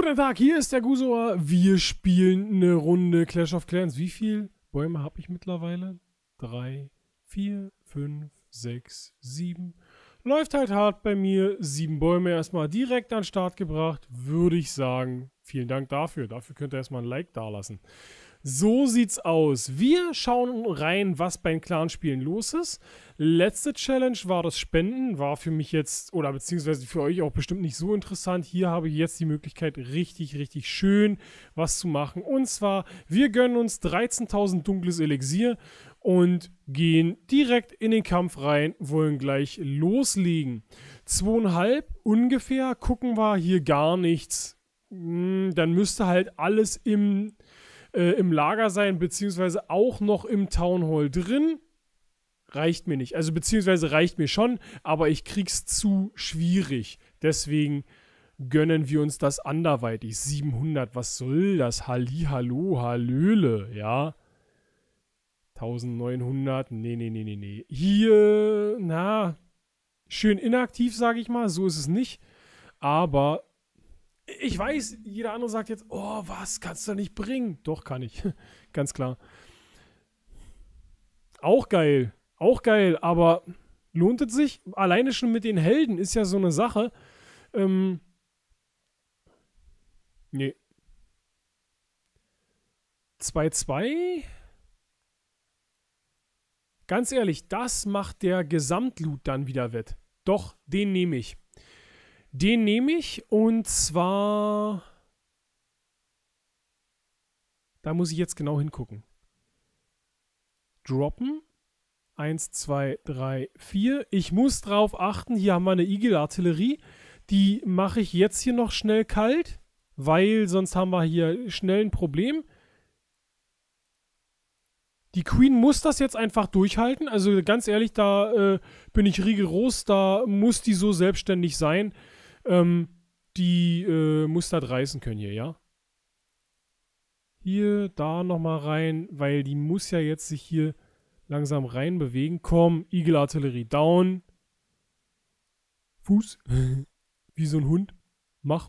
Guten Tag, hier ist der Gusoa. Wir spielen eine Runde Clash of Clans. Wie viele Bäume habe ich mittlerweile? 3, 4, 5, 6, 7. Läuft halt hart bei mir. 7 Bäume erstmal direkt an den Start gebracht. Würde ich sagen, vielen Dank dafür. Dafür könnt ihr erstmal ein Like dalassen. So sieht's aus. Wir schauen rein, was beim Clanspielen los ist. Letzte Challenge war das Spenden. War für mich jetzt, oder beziehungsweise für euch auch bestimmt nicht so interessant. Hier habe ich jetzt die Möglichkeit, richtig, richtig schön was zu machen. Und zwar, wir gönnen uns 13.000 dunkles Elixier und gehen direkt in den Kampf rein, wollen gleich loslegen. 2,5 ungefähr, gucken wir hier gar nichts. Dann müsste halt alles im Lager sein, beziehungsweise auch noch im Town Hall drin. Reicht mir nicht. Also beziehungsweise reicht mir schon, aber ich krieg's zu schwierig. Deswegen gönnen wir uns das anderweitig. 700, was soll das? Hallihallo, Hallöle, ja. 1900, nee. Hier, na, schön inaktiv, sage ich mal. So ist es nicht. Aber ich weiß, jeder andere sagt jetzt, oh, was, kannst du nicht bringen? Doch, kann ich. Ganz klar. Auch geil, aber lohnt es sich? Alleine schon mit den Helden ist ja so eine Sache. Nee. 2-2? Ganz ehrlich, das macht der Gesamtloot dann wieder wett. Doch, den nehme ich. Den nehme ich und zwar, da muss ich jetzt genau hingucken. Droppen. 1, 2, 3, 4. Ich muss drauf achten, hier haben wir eine Igel-Artillerie. Die mache ich jetzt hier noch schnell kalt, weil sonst haben wir hier schnell ein Problem. Die Queen muss das jetzt einfach durchhalten. Also ganz ehrlich, da bin ich rigoros, da muss die so selbstständig sein. Die muss das reißen können hier, ja? Hier, da nochmal rein, weil die muss ja jetzt sich hier langsam reinbewegen. Komm, Igel-Artillerie down. Fuß. Wie so ein Hund. Mach.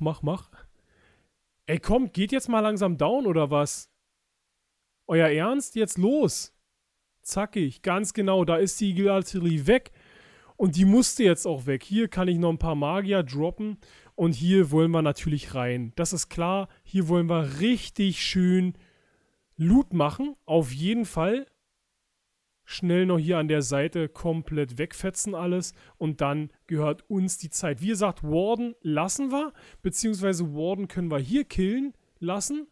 Ey, komm, geht jetzt mal langsam down, oder was? Euer Ernst? Jetzt los. Zackig, ganz genau, da ist die Igel-Artillerie weg. Und die musste jetzt auch weg. Hier kann ich noch ein paar Magier droppen. Und hier wollen wir natürlich rein. Das ist klar. Hier wollen wir richtig schön Loot machen. Auf jeden Fall. Schnell noch hier an der Seite komplett wegfetzen alles. Und dann gehört uns die Zeit. Wie gesagt, Warden lassen wir. Beziehungsweise Warden können wir hier killen lassen.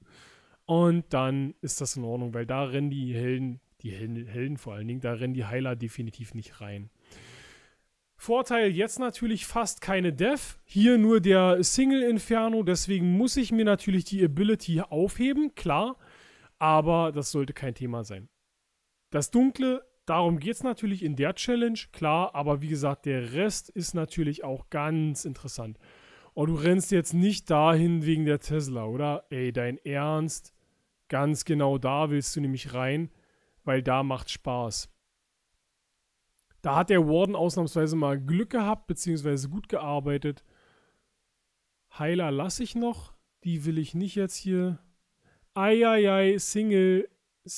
Und dann ist das in Ordnung. Weil da rennen die Helden vor allen Dingen, da rennen die Heiler definitiv nicht rein. Vorteil jetzt natürlich fast keine Def. Hier nur der Single Inferno. Deswegen muss ich mir natürlich die Ability aufheben, klar. Aber das sollte kein Thema sein. Das Dunkle, darum geht es natürlich in der Challenge, klar. Aber wie gesagt, der Rest ist natürlich auch ganz interessant. Oh, du rennst jetzt nicht dahin wegen der Tesla, oder? Ey, dein Ernst? Ganz genau da willst du nämlich rein, weil da macht Spaß. Da hat der Warden ausnahmsweise mal Glück gehabt, beziehungsweise gut gearbeitet. Heiler lasse ich noch. Die will ich nicht jetzt hier. Eieiei, Single.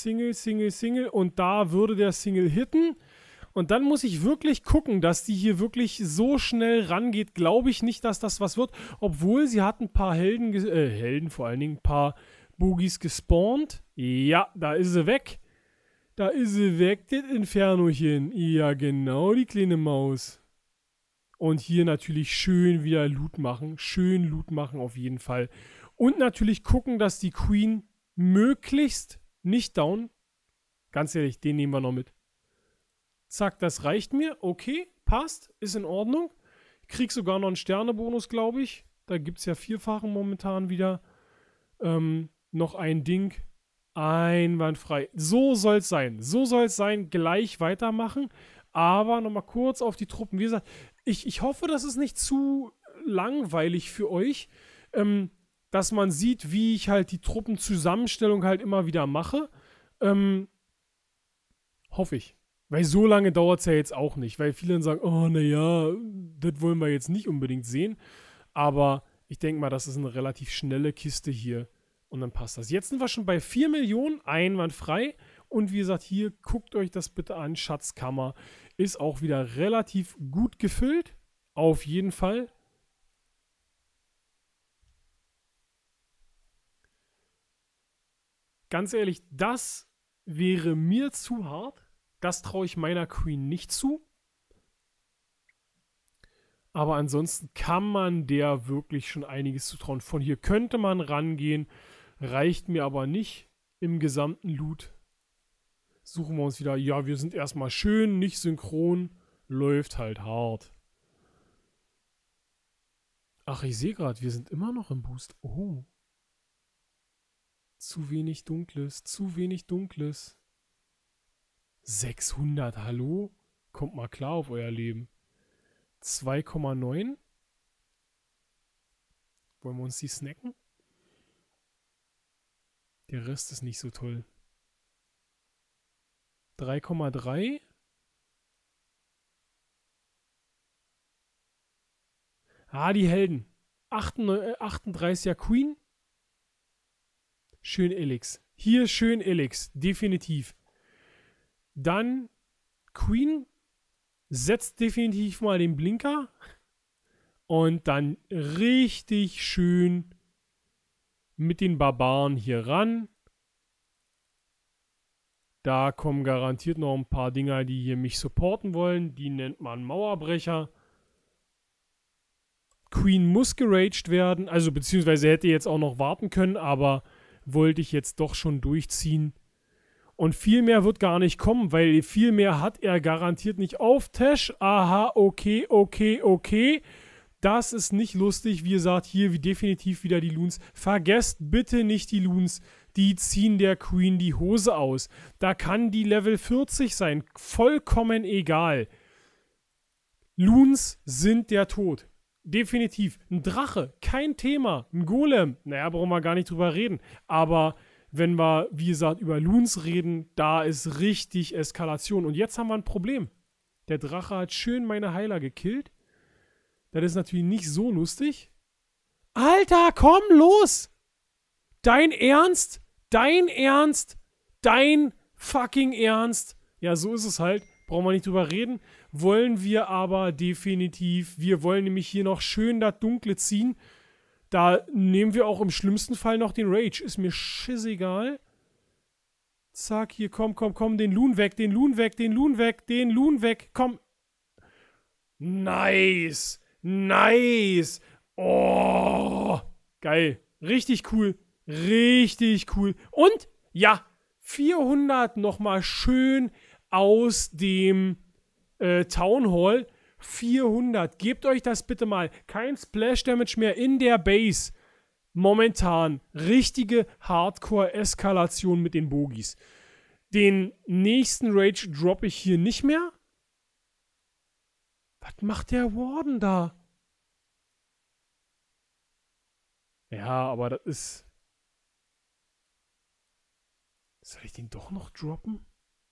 Und da würde der Single hitten. Und dann muss ich wirklich gucken, dass die hier wirklich so schnell rangeht. Glaube ich nicht, dass das was wird. Obwohl, sie hat ein paar Helden vor allen Dingen, ein paar Bogies gespawnt. Ja, da ist sie weg. Da ist sie weg, das Infernochen. Ja, genau, die kleine Maus. Und hier natürlich schön wieder Loot machen. Schön Loot machen auf jeden Fall. Und natürlich gucken, dass die Queen möglichst nicht down. Ganz ehrlich, den nehmen wir noch mit. Zack, das reicht mir. Okay, passt, ist in Ordnung. Ich krieg sogar noch einen Sternebonus, glaube ich. Da gibt es ja 4-fachen momentan wieder. Noch ein Ding. Einwandfrei. So soll es sein. So soll es sein. Gleich weitermachen. Aber nochmal kurz auf die Truppen. Wie gesagt, ich hoffe, das ist nicht zu langweilig für euch, dass man sieht, wie ich halt die Truppenzusammenstellung halt immer wieder mache. Hoffe ich. Weil so lange dauert es ja jetzt auch nicht. Weil viele dann sagen, oh naja, das wollen wir jetzt nicht unbedingt sehen. Aber Ich denke mal, das ist eine relativ schnelle Kiste hier. Und dann passt das. Jetzt sind wir schon bei 4 Millionen, einwandfrei. Und wie gesagt, hier, guckt euch das bitte an. Schatzkammer ist auch wieder relativ gut gefüllt. Auf jeden Fall. Ganz ehrlich, das wäre mir zu hart. Das traue ich meiner Queen nicht zu. Aber ansonsten kann man der wirklich schon einiges zutrauen. Von hier könnte man rangehen. Reicht mir aber nicht im gesamten Loot. Suchen wir uns wieder. Ja, wir sind erstmal schön, nicht synchron. Läuft halt hart. Ach, ich sehe gerade, wir sind immer noch im Boost. Oh. Zu wenig Dunkles, zu wenig Dunkles. 600, hallo? Kommt mal klar auf euer Leben. 2,9. Wollen wir uns die snacken? Der Rest ist nicht so toll. 3,3. Ah, die Helden. 38er Queen. Schön Elix. Hier schön Elix. Definitiv. Dann Queen. Setzt definitiv mal den Blinker. Und dann richtig schön mit den Barbaren hier ran. Da kommen garantiert noch ein paar Dinger, die hier mich supporten wollen. Die nennt man Mauerbrecher. Queen muss geraged werden. Also beziehungsweise hätte jetzt auch noch warten können, aber wollte ich jetzt doch schon durchziehen. Und viel mehr wird gar nicht kommen, weil viel mehr hat er garantiert nicht auf Tash. Aha, okay, okay, okay. Das ist nicht lustig. Wie gesagt, hier wie definitiv wieder die Loons. Vergesst bitte nicht die Loons. Die ziehen der Queen die Hose aus. Da kann die Level 40 sein. Vollkommen egal. Loons sind der Tod. Definitiv. Ein Drache, kein Thema. Ein Golem, naja, brauchen wir gar nicht drüber reden. Aber wenn wir, wie gesagt, über Loons reden, da ist richtig Eskalation. Und jetzt haben wir ein Problem. Der Drache hat schön meine Heiler gekillt. Das ist natürlich nicht so lustig. Alter, komm, los! Dein Ernst? Dein Ernst? Dein fucking Ernst? Ja, so ist es halt. Brauchen wir nicht drüber reden. Wollen wir aber definitiv. Wir wollen nämlich hier noch schön das Dunkle ziehen. Da nehmen wir auch im schlimmsten Fall noch den Rage. Ist mir scheißegal. Zack, hier, komm, komm, komm. Den Loon weg, den Loon weg, den Loon weg, den Loon weg. Komm. Nice. Nice. Oh. Geil. Richtig cool. Richtig cool. Und, ja, 400 nochmal schön aus dem Town Hall. 400. Gebt euch das bitte mal. Kein Splash Damage mehr in der Base. Momentan richtige Hardcore-Eskalation mit den Bogies. Den nächsten Rage droppe ich hier nicht mehr. Was macht der Warden da? Ja, aber das ist... Soll ich den doch noch droppen?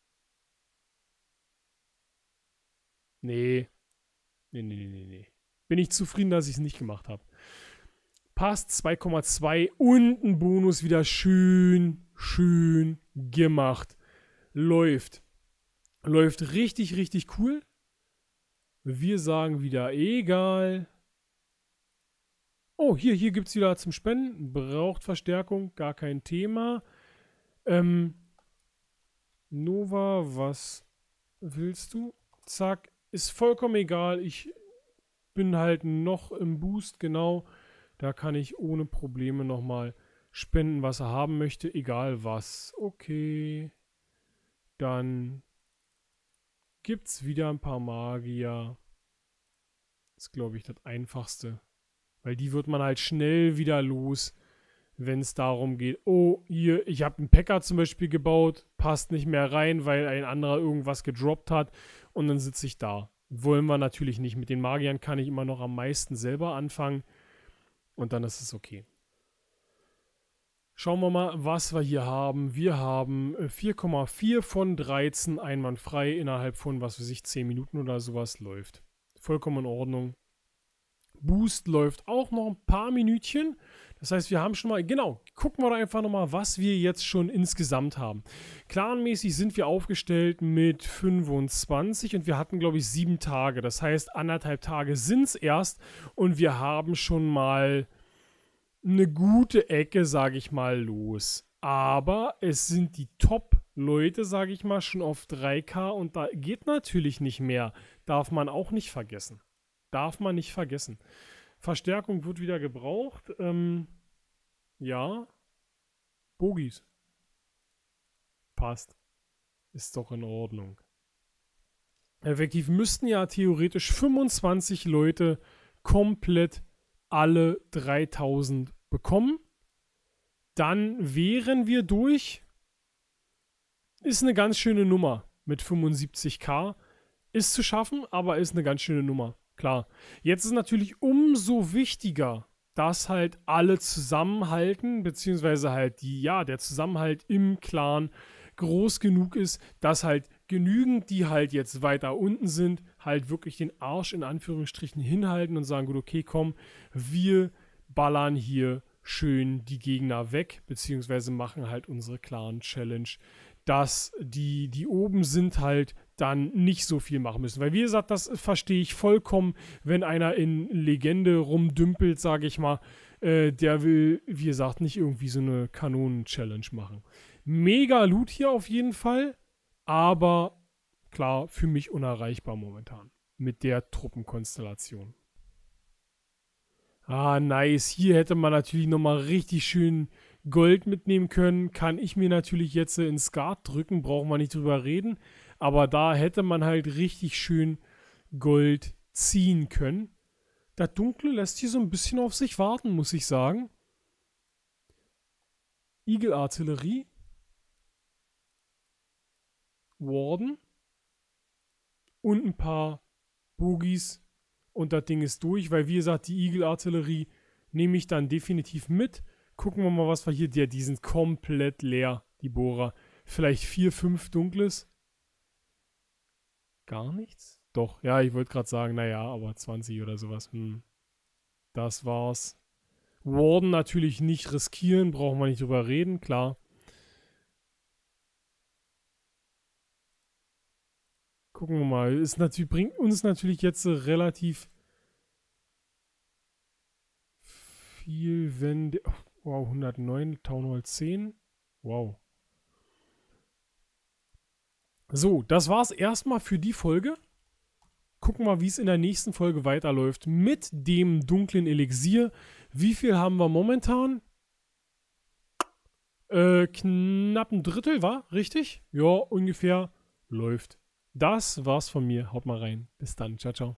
Nee. Nee. Bin ich zufrieden, dass ich es nicht gemacht habe. Passt, 2,2 und ein Bonus wieder schön gemacht. Läuft. Läuft richtig, richtig cool. Wir sagen wieder egal. Oh, hier gibt es wieder zum Spenden. Braucht Verstärkung, gar kein Thema. Nova, was willst du? Zack, ist vollkommen egal. Ich bin halt noch im Boost, genau. Da kann ich ohne Probleme nochmal spenden, was er haben möchte, egal was. Okay. Dann gibt es wieder ein paar Magier. Das ist, glaube ich, das Einfachste. Weil die wird man halt schnell wieder los, wenn es darum geht, oh, hier, ich habe einen Packer zum Beispiel gebaut, passt nicht mehr rein, weil ein anderer irgendwas gedroppt hat und dann sitze ich da. Wollen wir natürlich nicht. Mit den Magiern kann ich immer noch am meisten selber anfangen und dann ist es okay. Schauen wir mal, was wir hier haben. Wir haben 4,4 von 13 einwandfrei innerhalb von, was weiß ich, 10 Minuten oder sowas läuft. Vollkommen in Ordnung. Boost läuft auch noch ein paar Minütchen. Das heißt, wir haben schon mal, genau, gucken wir doch einfach nochmal, was wir jetzt schon insgesamt haben. Clanmäßig sind wir aufgestellt mit 25 und wir hatten, glaube ich, 7 Tage. Das heißt, 1,5 Tage sind es erst und wir haben schon mal eine gute Ecke, sage ich mal, los. Aber es sind die Top-Leute, sage ich mal, schon auf 3K und da geht natürlich nicht mehr. Darf man auch nicht vergessen. Darf man nicht vergessen. Verstärkung wird wieder gebraucht. Ja. Bogies. Passt. Ist doch in Ordnung. Effektiv müssten ja theoretisch 25 Leute komplett alle 3000 bekommen. Dann wären wir durch. Ist eine ganz schöne Nummer mit 75k. Ist zu schaffen, aber ist eine ganz schöne Nummer. Klar. Jetzt ist natürlich umso wichtiger, dass halt alle zusammenhalten, beziehungsweise halt der Zusammenhalt im Clan groß genug ist, dass halt genügend, die halt jetzt weiter unten sind, halt wirklich den Arsch in Anführungsstrichen hinhalten und sagen, gut, okay, komm, wir ballern hier schön die Gegner weg, beziehungsweise machen halt unsere Clan-Challenge, dass die oben sind halt dann nicht so viel machen müssen. Weil wie gesagt, das verstehe ich vollkommen, wenn einer in Legende rumdümpelt, sage ich mal, der will, wie gesagt, nicht irgendwie so eine Kanonen-Challenge machen. Mega Loot hier auf jeden Fall, aber klar, für mich unerreichbar momentan mit der Truppenkonstellation. Ah, nice. Hier hätte man natürlich nochmal richtig schön Gold mitnehmen können. Kann ich mir natürlich jetzt in Skat drücken, brauchen wir nicht drüber reden. Aber da hätte man halt richtig schön Gold ziehen können. Das Dunkle lässt hier so ein bisschen auf sich warten, muss ich sagen. Eagle-Artillerie. Warden. Und ein paar Bogies. Und das Ding ist durch, weil wie gesagt, die Eagle-Artillerie nehme ich dann definitiv mit. Gucken wir mal, was wir hier, die sind komplett leer, die Bohrer. Vielleicht 4, 5 Dunkles. Gar nichts? Doch, ja, ich wollte gerade sagen, naja, aber 20 oder sowas. Das war's. Warden natürlich nicht riskieren, brauchen wir nicht drüber reden, klar. Gucken wir mal. Bringt uns natürlich jetzt relativ viel, wenn... Wow, 109, Town Hall 10. Wow. So, das war's erstmal für die Folge. Gucken wir mal, wie es in der nächsten Folge weiterläuft mit dem dunklen Elixier. Wie viel haben wir momentan? Knapp ein Drittel, war? Richtig? Ja, ungefähr. Läuft. Das war's von mir. Haut mal rein. Bis dann. Ciao, ciao.